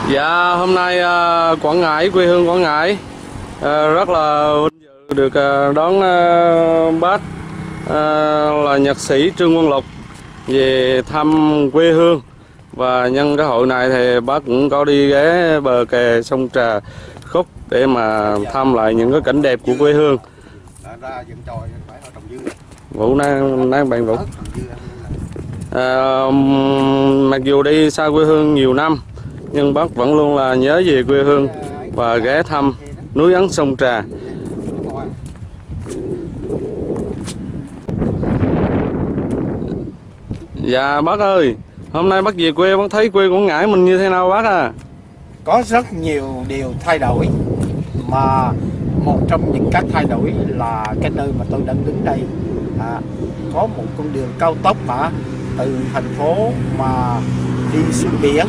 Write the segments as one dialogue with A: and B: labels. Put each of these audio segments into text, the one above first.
A: Dạ, hôm nay Quảng Ngãi, quê hương Quảng Ngãi rất là vinh dự được đón bác là nhạc sĩ Trương Quang Lục về thăm quê hương. Và nhân cái hội này thì bác cũng có đi ghé bờ kè sông Trà Khúc để mà thăm lại những cái cảnh đẹp của quê hương. Vụ đang bàn vụ. Mặc dù đi xa quê hương nhiều năm nhưng bác vẫn luôn là nhớ về quê hương và ghé thăm núi Ấn sông Trà. Dạ bác ơi, hôm nay bác về quê bác thấy quê Quảng Ngãi mình như thế nào bác à?
B: Có rất nhiều điều thay đổi, mà một trong những các thay đổi là cái nơi mà tôi đang đứng đây. Có một con đường cao tốc từ thành phố mà đi xuống biển,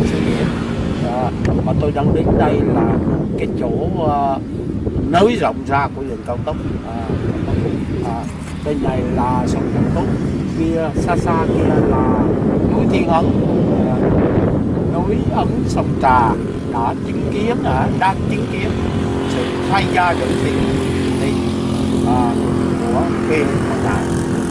B: mà tôi đang đứng đây là cái chỗ nới rộng ra của đường cao tốc. Bên này là sông Trà Khúc, kia xa xa kia là núi Thiên Ấn, núi Ấn sông Trà. Đã đang chứng kiến sự thay da đổi thịt của quê Quảng Ngãi.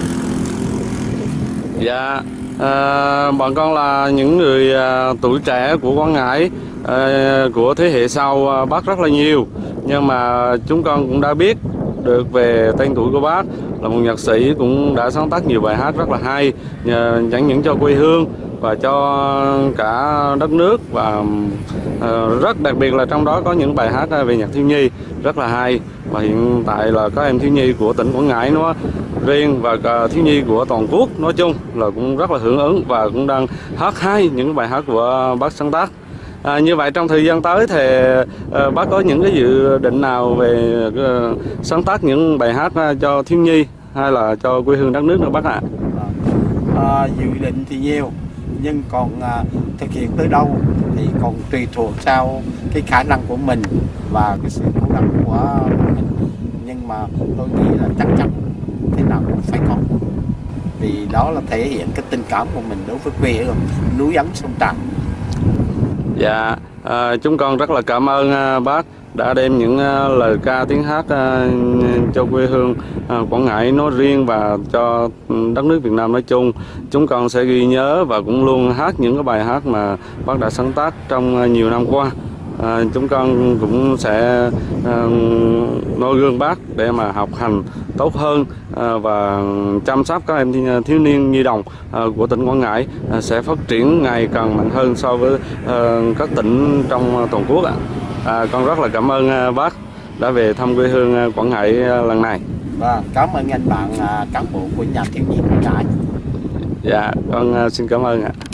A: Dạ, bọn con là những người tuổi trẻ của Quảng Ngãi, của thế hệ sau bác rất là nhiều, nhưng mà chúng con cũng đã biết được về tên tuổi của bác là một nhạc sĩ cũng đã sáng tác nhiều bài hát rất là hay, chẳng những cho quê hương và cho cả đất nước, và rất đặc biệt là trong đó có những bài hát về nhạc thiếu nhi rất là hay. Và hiện tại là các em thiếu nhi của tỉnh Quảng Ngãi nó riêng và thiếu nhi của toàn quốc nói chung là cũng rất là hưởng ứng và cũng đang hát hay những bài hát của bác sáng tác. Như vậy trong thời gian tới thì bác có những cái dự định nào về sáng tác những bài hát cho thiếu nhi hay là cho quê hương đất nước nữa bác ạ?
B: Dự định thì nhiều, nhưng còn thực hiện tới đâu thì còn tùy thuộc vào cái khả năng của mình và cái sự cố gắng của mình. Nhưng mà tôi nghĩ là chắc chắn thế nào cũng phải có, vì đó là thể hiện cái tình cảm của mình đối với quê hương núi Ấn sông Trà.
A: Dạ, chúng con rất là cảm ơn bác đã đem những lời ca tiếng hát cho quê hương Quảng Ngãi nói riêng và cho đất nước Việt Nam nói chung. Chúng con sẽ ghi nhớ và cũng luôn hát những cái bài hát mà bác đã sáng tác trong nhiều năm qua. Chúng con cũng sẽ noi gương bác để mà học hành tốt hơn và chăm sóc các em thiếu niên nhi đồng của tỉnh Quảng Ngãi sẽ phát triển ngày càng mạnh hơn so với các tỉnh trong toàn quốc ạ. Con rất là cảm ơn bác đã về thăm quê hương Quảng Ngãi lần này.
B: Và cảm ơn anh bạn cán bộ của nhà thiếu nhi Quảng Ngãi.
A: Dạ, con xin cảm ơn ạ.